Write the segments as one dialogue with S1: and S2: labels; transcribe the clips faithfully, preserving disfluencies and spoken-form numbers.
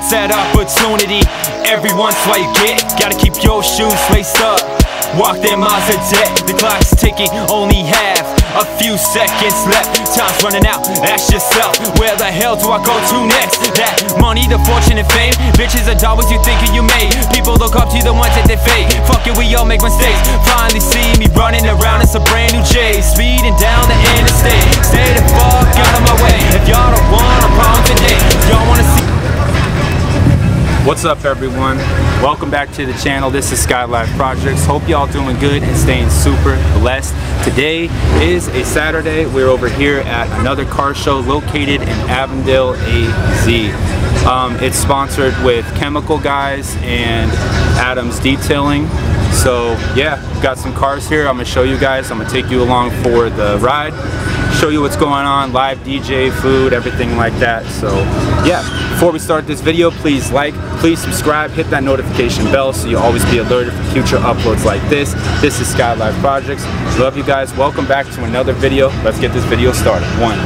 S1: chance at opportunity. Everyone's why you get. Gotta keep your shoes laced up. Walk them miles a day. The clock's ticking, only have a few seconds left. Time's running out, ask yourself, where the hell do I go to next? That money, the fortune and fame, bitches are dollars you thinking you made. People look up to you, the ones that they fake. Fuck it, we all make mistakes. Finally see me running around, it's a brand new chase. Speeding down the interstate, stay the fuck out of my way. If y'all don't want a problem today, y'all wanna see.
S2: What's up, everyone? Welcome back to the channel. This is Skylife Projects. Hope y'all doing good and staying super blessed. Today is a Saturday. We're over here at another car show located in Avondale, A Z. Um, it's sponsored with Chemical Guys and Adams Detailing. So yeah, we've got some cars here. I'm gonna show you guys. I'm gonna take you along for the ride, show you what's going on, live D J, food, everything like that. So yeah, before we start this video, please like, please subscribe, hit that notification bell so you'll always be alerted for future uploads like this. This is Skylife Projects. Love you guys. Welcome back to another video. Let's get this video started. One.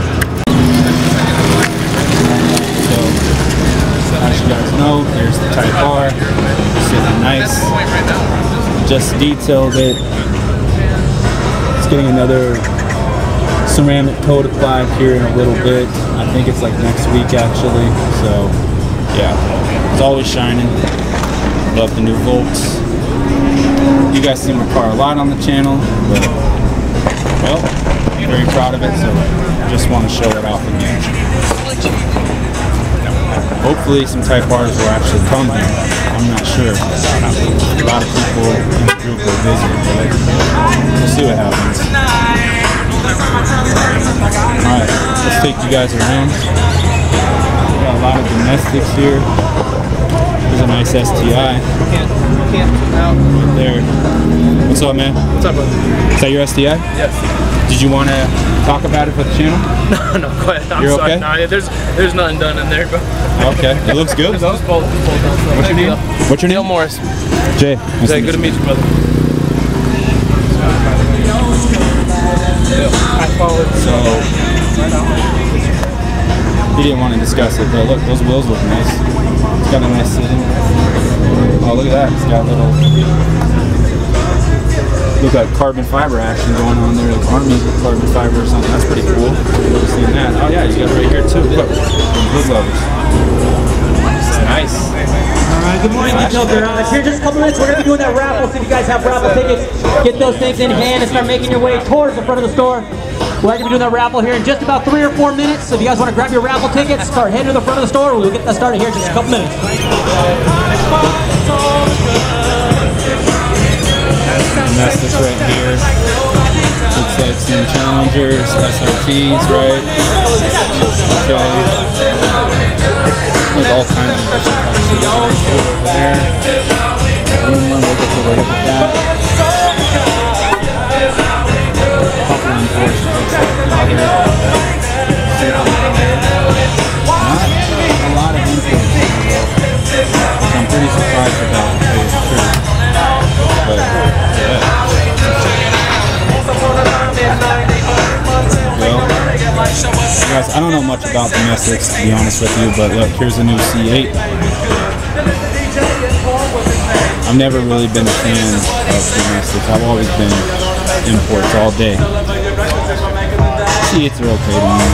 S2: So, as you guys know, here's the Type R. Sitting nice. Just detailed it. It's getting another ceramic coat applied here in a little bit. I think it's like next week actually. So yeah, it's always shining. Love the new Volts. You guys see my car a lot on the channel, but well, I'm very proud of it, so just want to show it off again. Hopefully some Type R's will actually come here. I'm not sure. A lot of people in the group are busy, but we'll see what happens. Alright, let's take you guys around. We got a lot of domestics here. There's a nice S T I. Right there. What's up, man?
S3: What's up, brother?
S2: Is that your S T I?
S3: Yes.
S2: Did you want to talk about it for the channel?
S3: No, no, go ahead. I'm
S2: You're
S3: sorry.
S2: okay?
S3: Nah, yeah, there's, there's nothing done in there, bro.
S2: Okay, it looks good.
S3: It's both, both done, so
S2: What's your name? What's your name?
S3: Neil Morris.
S2: Jay. Nice
S3: Jay, good to meet you, brother.
S2: So, he didn't want to discuss it, but look, those wheels look nice. It's got a nice sitting. Oh, look at that. It's got a little, look at carbon fiber action going on there, like army carbon fiber or something. That's pretty cool. I've never seen that. Oh yeah, you got it right here too. Look, hood levers. It's nice.
S4: Alright, good morning, Detail Garage. Here in just a couple minutes, we're going to be doing that raffle. So if you guys have raffle tickets, get those things in hand and start making your way towards the front of the store. We're going to be doing that raffle here in just about three or four minutes. So if you guys want to grab your raffle tickets, start heading to the front of the store. We'll get that started here in just a couple minutes.
S2: Domestics right here. Looks like some Challengers, S R Ts, right? Okay. There's all kinds of different cars over there. We'll get to look at that. Couple unfortunately. Not a lot of influence. I'm pretty surprised about it, to tell you the truth. But yeah. Well, guys, I don't know much about domestics, to be honest with you, but look, here's a new C eight. I've never really been a fan of domestics. I've always been imports all day. C eights are okay to me.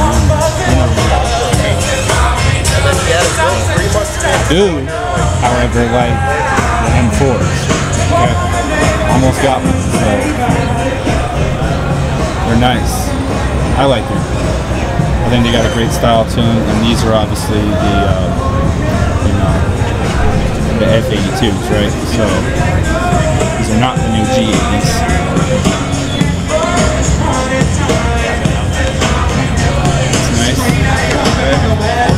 S2: I do, however, like the M fours. Okay. Almost got one, so they're nice. I like them. I think they got a great style to them, and these are obviously the, uh, you know, the F eighty-twos, right? So these are not the new G eighties. It's nice. Okay.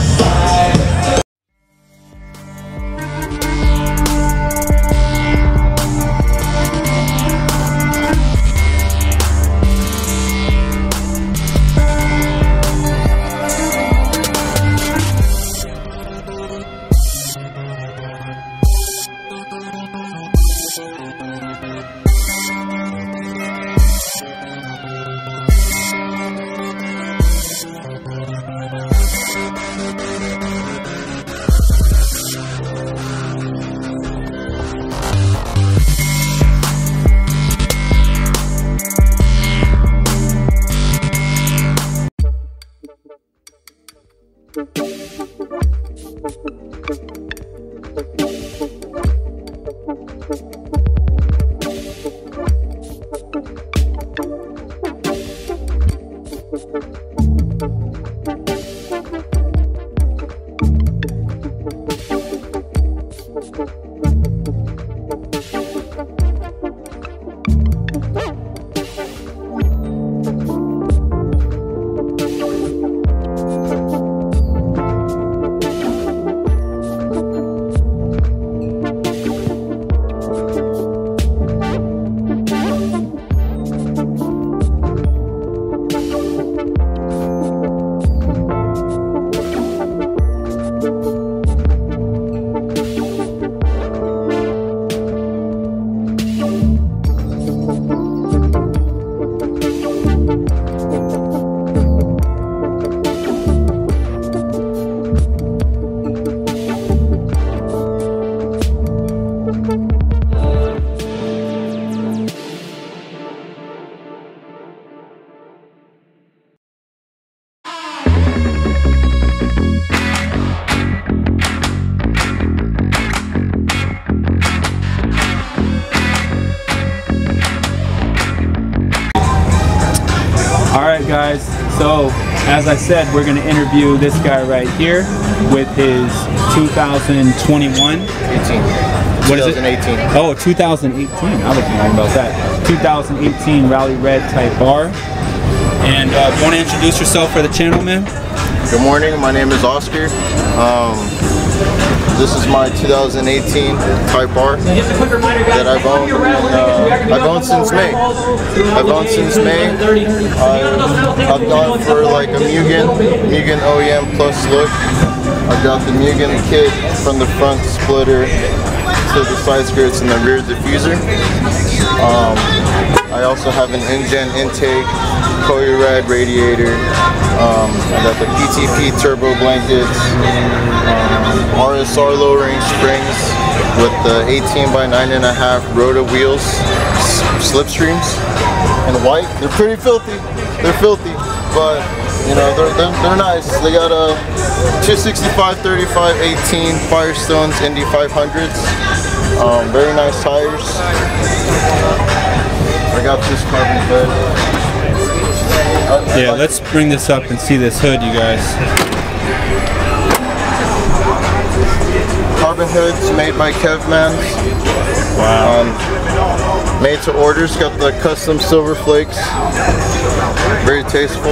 S2: Alright guys, so as I said, we're going to interview this guy right here with his two thousand twenty-one
S5: eighteen.
S2: What is it?
S5: twenty eighteen.
S2: Oh, two thousand eighteen. I was wrong about that. two thousand eighteen Rally Red Type R. And uh, you want to introduce yourself for the channel, man?
S5: Good morning, my name is Oscar. Um, this is my two thousand eighteen Type R that I've owned, uh, I've owned since May. I've owned since May. I've, I've gone for like a Mugen, Mugen O E M Plus look. I've got the Mugen kit from the front splitter to the side skirts and the rear diffuser. Um, I also have an InGen intake, Koyurad radiator. Um, I got the P T P turbo blankets, um, R S R lowering springs with the eighteen by nine and a half Rota wheels, slipstreams, and white. They're pretty filthy. They're filthy, but you know they're they're, they're nice. They got a two sixty-five, thirty-five, eighteen Firestones Indy five hundreds. Um, very nice tires. I got this carbon hood.
S2: Yeah, let's bring this up and see this hood, you guys.
S5: Carbon hoods made by Kevman.
S2: Wow.
S5: Um, made to orders. Got the custom silver flakes. Very tasteful.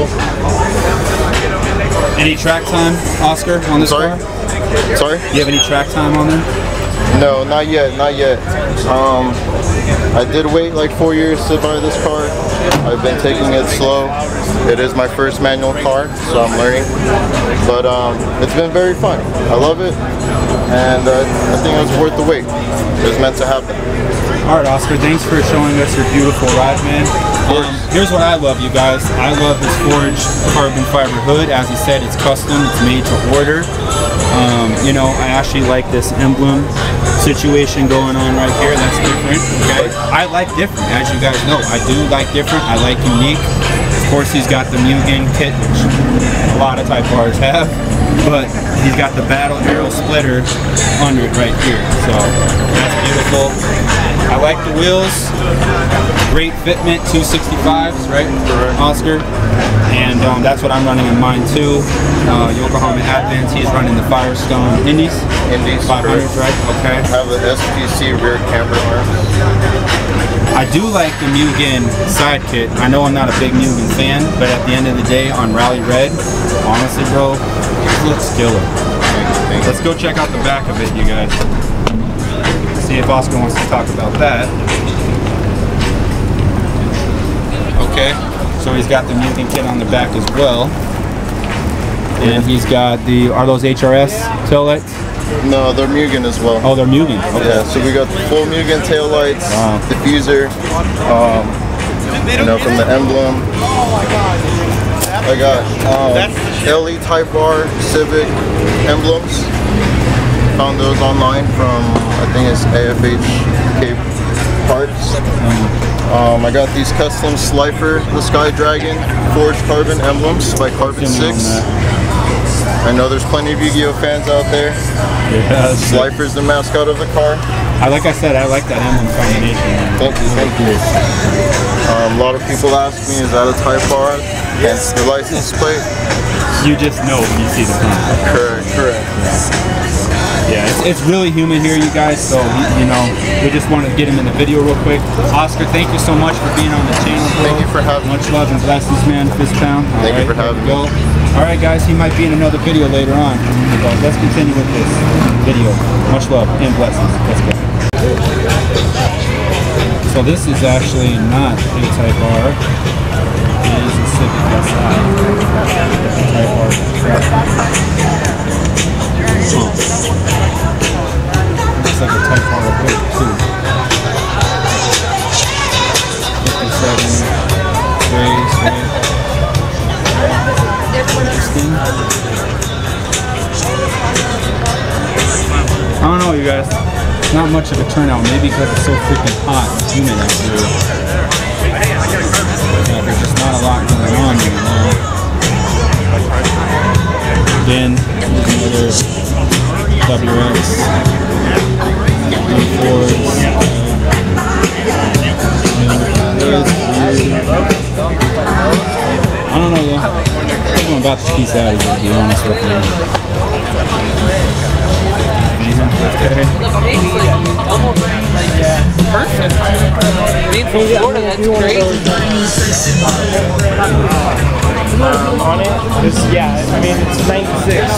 S2: Any track time, Oscar, on this
S5: Sorry?
S2: car?
S5: Sorry?
S2: Do you have any track time on there?
S5: No, not yet, not yet. Um, I did wait like four years to buy this car. I've been taking it slow. It is my first manual car, so I'm learning. But um, it's been very fun. I love it, and uh, I think it was worth the wait. It was meant to happen.
S2: Alright, Oscar, thanks for showing us your beautiful ride, man. Um, here's what I love, you guys. I love this forged carbon fiber hood. As he said, it's custom, it's made to order. Um, you know, I actually like this emblem situation going on right here. That's different, okay? I like different, as you guys know. I do like different. I like unique. Of course, he's got the Mugen kit, which a lot of Type R's have, but he's got the Battle Arrow splitter under it right here. So, that's beautiful. I like the wheels. Great fitment, two sixty-fives, right, Oscar? And um, that's what I'm running in mine too. Uh, Yokohama Advance, he's running the Firestone Indies.
S5: Indies,
S2: five hundreds, right? Okay.
S5: I have the S P C rear camber arms.
S2: I do like the Mugen side kit. I know I'm not a big Mugen fan, but at the end of the day, on Rally Red, honestly, bro, it looks killer. Let's go check out the back of it, you guys. See if Oscar wants to talk about that. Okay, so he's got the Mugen kit on the back as well. And he's got the, are those H R S taillights?
S5: No, they're Mugen as well.
S2: Oh, they're Mugen. Okay.
S5: Yeah, so we got the full Mugen taillights,
S2: Wow.
S5: diffuser, um, you know, from the emblem. I got um, L E Type R Civic emblems. Found those online from, I think it's A F H Cape Parts. Um, I got these custom Slifer, the Sky Dragon, forged carbon emblems by Carbon six. I I know there's plenty of Yu-Gi-Oh fans out there.
S2: Yeah,
S5: Slifer's the mascot of the car.
S2: I like I said, I like that emblem combination.
S5: Thank you, thank you. Um, a lot of people ask me, is that a Type R? Hence the license plate.
S2: You just know when you see the front.
S5: Correct, correct.
S2: Yeah, it's, it's really humid here, you guys, so, you know, we just wanted to get him in the video real quick. Oscar, thank you so much for being on the channel, bro.
S5: Thank you for having me.
S2: Much love and blessings, man. Fist pound.
S5: Thank you for having me.
S2: Alright, guys, he might be in another video later on. So let's continue with this video. Much love and blessings. Let's go. So this is actually not a Type R. It is a Civic S I. Type R. Oh. Looks like a Type R up here too. fifty-seven rays, right? Interesting. I don't know, you guys. Not much of a turnout, maybe because it's so freaking hot and humid out here. Yeah, there's just not a lot going on right now. Again, there's another W X. I don't know though. I think I'm about to peace out of here, to be honest with you.
S3: Perfect. Being from Florida, that's crazy.
S6: Um, on it, it's, yeah, I mean, it's ninety-six.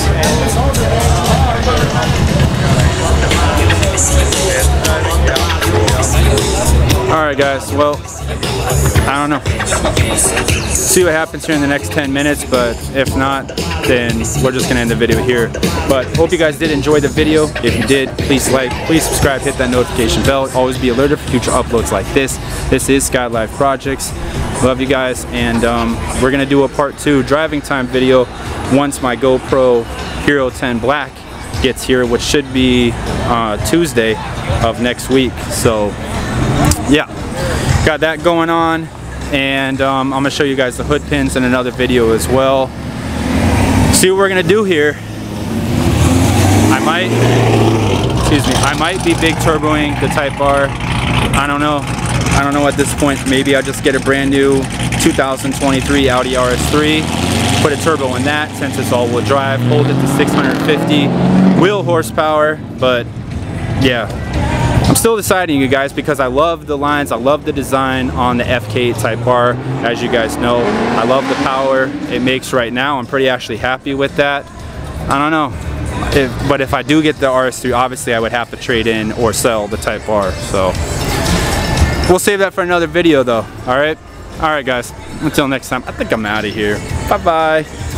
S2: Alright guys, well, I don't know. See what happens here in the next ten minutes, but if not, then we're just gonna end the video here. But hope you guys did enjoy the video. If you did, please like, please subscribe, hit that notification bell. Always be alerted for future uploads like this. This is Sky Live Projects. Love you guys, and um, we're gonna do a part two driving time video once my GoPro Hero ten Black gets here, which should be uh, Tuesday of next week. So yeah, got that going on, and um, I'm gonna show you guys the hood pins in another video as well. See what we're gonna do here. I might, excuse me, I might be big turboing the Type R. I don't know. I don't know at this point. Maybe I'll just get a brand new two thousand twenty-three Audi R S three, put a turbo in that since it's all-wheel drive, hold it to six hundred fifty wheel horsepower. But yeah, I'm still deciding, you guys, because I love the lines, I love the design on the F K eight Type R. As you guys know, I love the power it makes right now. I'm pretty actually happy with that. I don't know, if, but if I do get the R S three, obviously I would have to trade in or sell the Type R. So we'll save that for another video though. All right, all right guys, until next time, I think I'm out of here. Bye bye.